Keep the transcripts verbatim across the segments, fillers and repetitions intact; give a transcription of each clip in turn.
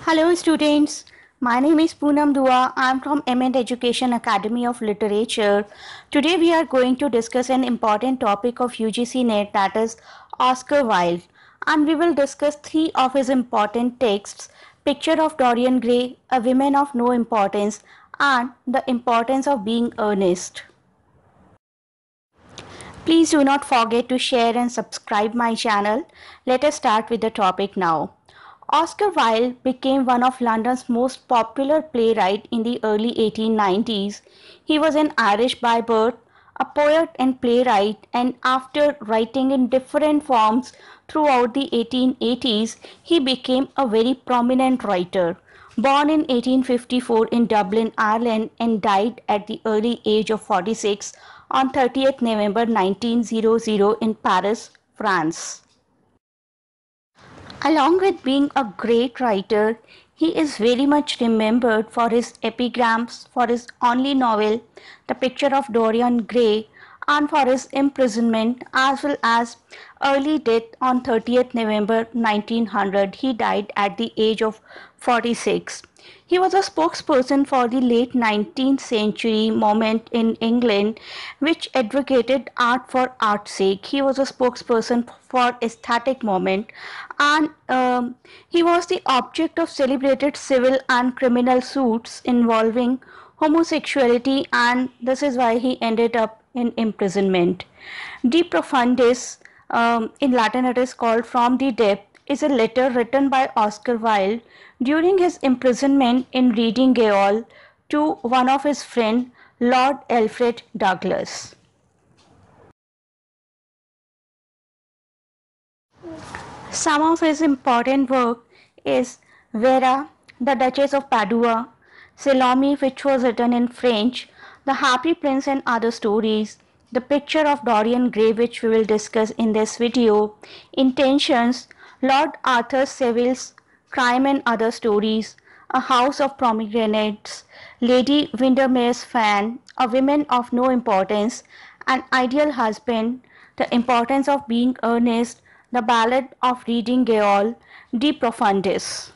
Hello students, my name is Poonam Dua. I am from M and Education Academy of Literature. Today we are going to discuss an important topic of U G C Net, that is Oscar Wilde, and we will discuss three of his important texts: Picture of Dorian Gray, A Woman of No Importance, and The Importance of Being Earnest. Please do not forget to share and subscribe my channel. Let us start with the topic now. Oscar Wilde became one of London's most popular playwrights in the early eighteen nineties. He was an Irish by birth, a poet and playwright, and after writing in different forms throughout the eighteen eighties, he became a very prominent writer. Born in eighteen fifty-four in Dublin, Ireland, and died at the early age of forty-six on thirtieth November nineteen hundred in Paris, France. Along with being a great writer, he is very much remembered for his epigrams, for his only novel, The Picture of Dorian Gray, and for his imprisonment as well as early death on thirtieth November nineteen hundred. He died at the age of forty-six. He was a spokesperson for the late nineteenth century movement in England, which advocated art for art's sake. He was a spokesperson for aesthetic movement, and um, he was the object of celebrated civil and criminal suits involving homosexuality, and this is why he ended up in imprisonment. De Profundis, um, in Latin it is called From the Depth, is a letter written by Oscar Wilde during his imprisonment in Reading Gaol to one of his friends, Lord Alfred Douglas. Some of his important work is Vera, the Duchess of Padua, Salomé, which was written in French, The Happy Prince and Other Stories, The Picture of Dorian Gray, which we will discuss in this video, Intentions, Lord Arthur Savile's Crime and Other Stories, A House of Pomegranates, Lady Windermere's Fan, A Woman of No Importance, An Ideal Husband, The Importance of Being Earnest, The Ballad of Reading Gaol, De Profundis.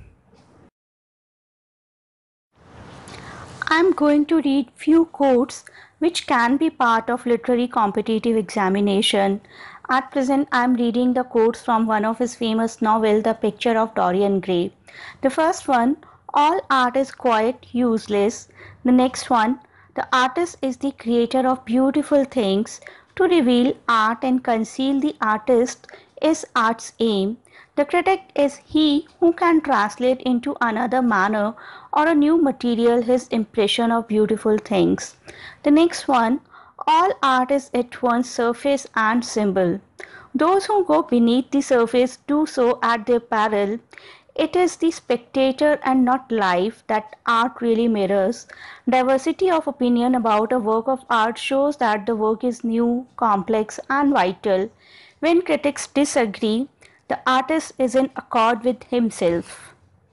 I am going to read few quotes which can be part of literary competitive examination. At present, I am reading the quotes from one of his famous novel, The Picture of Dorian Gray. The first one, all art is quite useless. The next one, the artist is the creator of beautiful things. To reveal art and conceal the artist is art's aim. The critic is he who can translate into another manner or a new material his impression of beautiful things. The next one, all art is at once surface and symbol. Those who go beneath the surface do so at their peril. It is the spectator and not life that art really mirrors. Diversity of opinion about a work of art shows that the work is new, complex, and vital. When critics disagree, the artist is in accord with himself.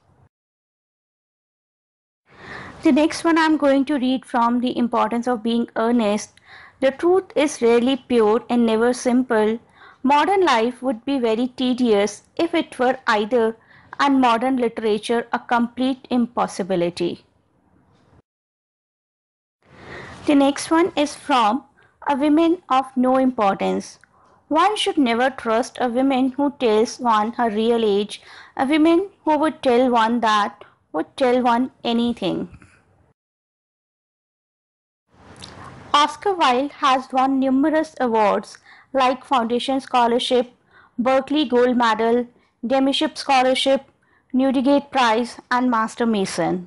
The next one I am going to read from The Importance of Being Earnest. The truth is rarely pure and never simple. Modern life would be very tedious if it were either, and modern literature a complete impossibility. The next one is from A Woman of No Importance. One should never trust a woman who tells one her real age, a woman who would tell one that would tell one anything. Oscar Wilde has won numerous awards like Foundation Scholarship, Berkeley Gold Medal, Demiship Scholarship, Newdigate Prize, and Master Mason.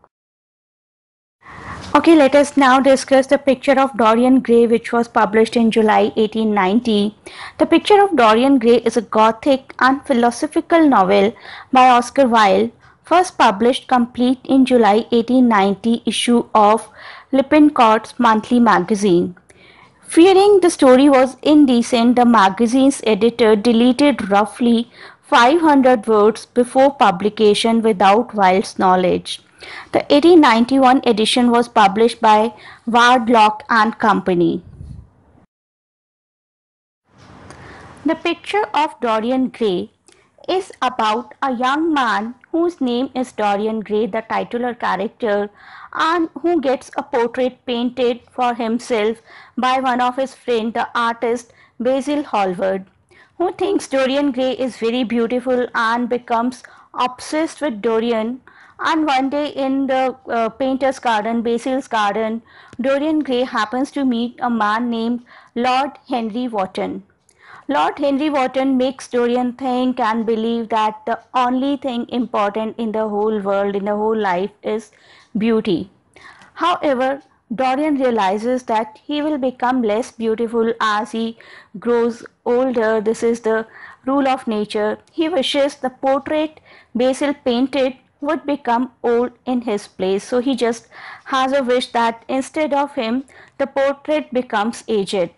Okay, let us now discuss The Picture of Dorian Gray, which was published in July eighteen ninety. The Picture of Dorian Gray is a gothic and philosophical novel by Oscar Wilde, first published complete in July eighteen ninety issue of Lippincott's Monthly Magazine. Fearing the story was indecent, the magazine's editor deleted roughly five hundred words before publication without Wilde's knowledge. The eighteen ninety-one edition was published by Wilde and Company. The Picture of Dorian Gray is about a young man whose name is Dorian Gray, the titular character, and who gets a portrait painted for himself by one of his friends, the artist Basil Hallward, who thinks Dorian Gray is very beautiful and becomes obsessed with Dorian. And one day in the uh, painter's garden, Basil's garden, Dorian Gray happens to meet a man named Lord Henry Wotton. Lord Henry Wotton makes Dorian think and believe that the only thing important in the whole world, in the whole life, is beauty. However, Dorian realizes that he will become less beautiful as he grows older. This is the rule of nature. He wishes the portrait Basil painted would become old in his place. So he just has a wish that instead of him, the portrait becomes aged.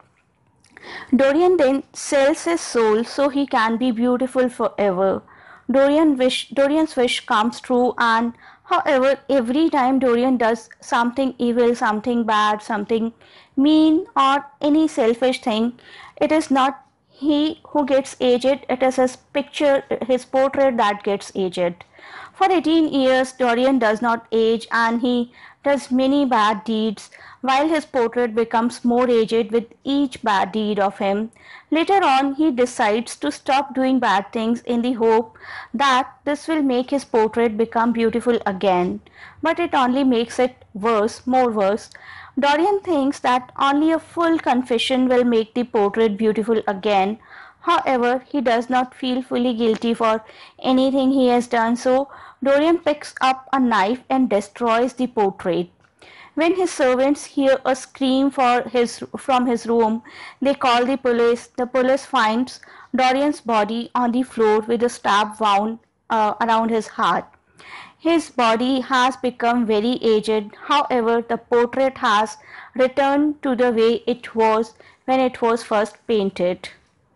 Dorian then sells his soul so he can be beautiful forever. Dorian wish, Dorian's wish comes true, and however, every time Dorian does something evil, something bad, something mean, or any selfish thing, it is not he who gets aged, it is his picture, his portrait that gets aged. For eighteen years, Dorian does not age and he does many bad deeds, while his portrait becomes more aged with each bad deed of him. Later on, he decides to stop doing bad things in the hope that this will make his portrait become beautiful again. But it only makes it worse, more worse. Dorian thinks that only a full confession will make the portrait beautiful again. However, he does not feel fully guilty for anything he has done, so Dorian picks up a knife and destroys the portrait. When his servants hear a scream for his, from his room, they call the police. The police finds Dorian's body on the floor with a stab wound uh, around his heart. His body has become very aged. However, the portrait has returned to the way it was when it was first painted.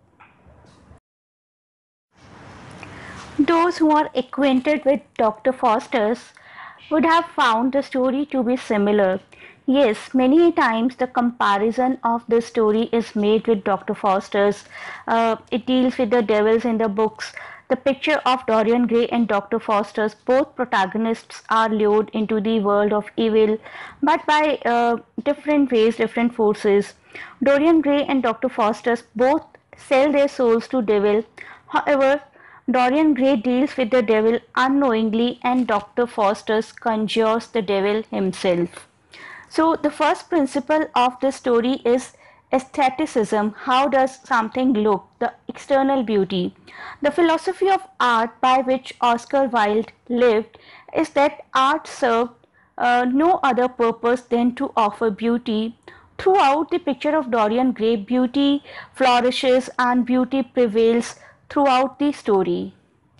Those who are acquainted with Doctor Faustus would have found the story to be similar. Yes, many times the comparison of this story is made with Doctor Faustus. Uh, it deals with the devils in the books. The picture of Dorian Gray and Doctor Faustus, both protagonists are lured into the world of evil, but by uh, different ways, different forces. Dorian Gray and Doctor Faustus both sell their souls to devil. However, Dorian Gray deals with the devil unknowingly and Doctor Faustus conjures the devil himself. So the first principle of this story is aestheticism. How does something look? The external beauty. The philosophy of art by which Oscar Wilde lived is that art served uh, no other purpose than to offer beauty. Throughout the picture of Dorian Gray, beauty flourishes and beauty prevails throughout the story.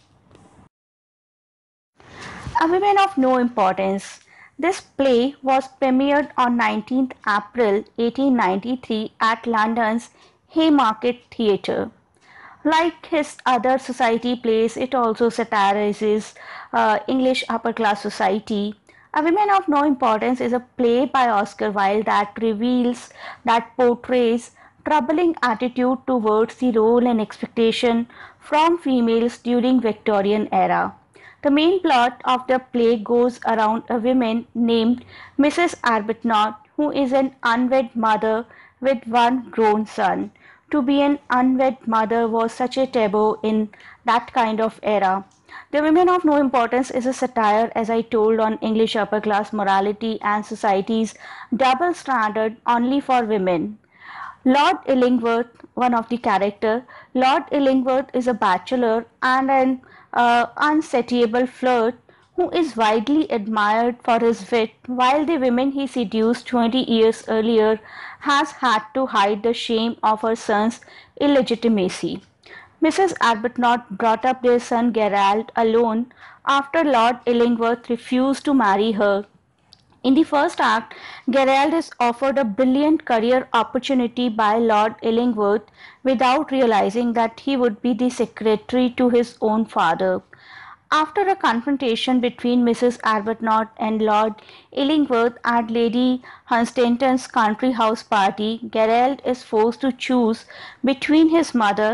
A Woman of No Importance. This play was premiered on nineteenth April eighteen ninety-three at London's Haymarket Theatre. Like his other society plays, it also satirizes uh, English upper-class society. A Woman of No Importance is a play by Oscar Wilde that reveals, that portrays troubling attitude towards the role and expectation from females during Victorian era. The main plot of the play goes around a woman named Missus Arbuthnot, who is an unwed mother with one grown son. To be an unwed mother was such a taboo in that kind of era. The Women of No Importance is a satire, as I told, on English upper class morality and society's double standard only for women. Lord Illingworth, one of the characters, Lord Illingworth is a bachelor and an uh, unsatiable flirt who is widely admired for his wit, while the women he seduced twenty years earlier has had to hide the shame of her son's illegitimacy. Missus Arbuthnot brought up their son Gerald alone after Lord Illingworth refused to marry her. In the first act, Gerald is offered a brilliant career opportunity by Lord Illingworth without realizing that he would be the secretary to his own father. After a confrontation between Missus Arbuthnot and Lord Illingworth at Lady Hunstanton's country house party, Gerald is forced to choose between his mother,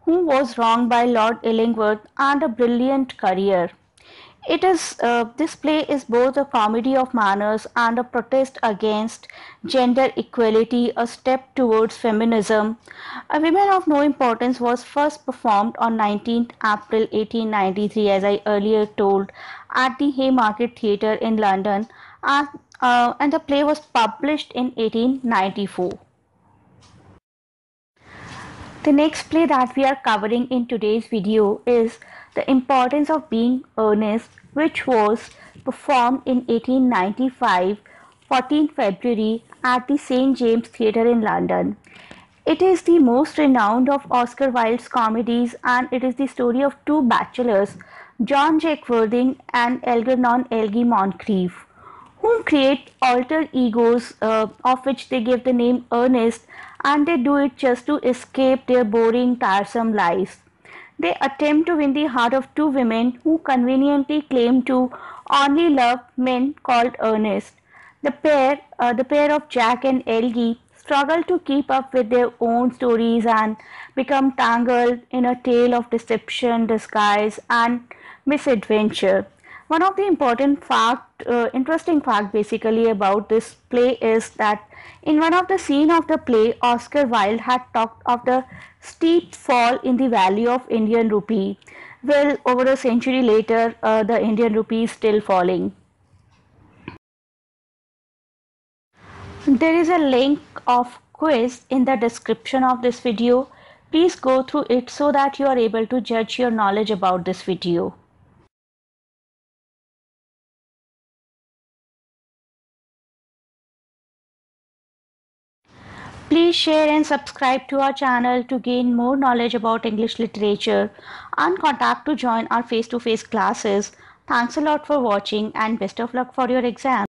who was wronged by Lord Illingworth, and a brilliant career. It is uh, this play is both a comedy of manners and a protest against gender equality, a step towards feminism. A Women of No Importance was first performed on nineteenth April eighteen ninety-three, as I earlier told, at the Haymarket Theatre in London, and, uh, and the play was published in eighteen ninety-four. The next play that we are covering in today's video is The Importance of Being Earnest, which was performed in eighteen ninety-five, fourteenth February, at the Saint James Theatre in London. It is the most renowned of Oscar Wilde's comedies, and it is the story of two bachelors, John Jack Worthing and Algernon Elgie Moncrief, whom create alter egos uh, of which they give the name Earnest, and they do it just to escape their boring, tiresome lives. They attempt to win the heart of two women who conveniently claim to only love men called Earnest. The pair, uh, the pair of Jack and Elgie, struggle to keep up with their own stories and become tangled in a tale of deception, disguise, and misadventure. One of the important fact, uh, interesting fact basically about this play is that in one of the scene of the play, Oscar Wilde had talked of the steep fall in the value of Indian rupee. Well, over a century later, uh, the Indian rupee is still falling. There is a link of quiz in the description of this video. Please go through it so that you are able to judge your knowledge about this video. Please share and subscribe to our channel to gain more knowledge about English literature and contact to join our face-to-face classes. Thanks a lot for watching and best of luck for your exam.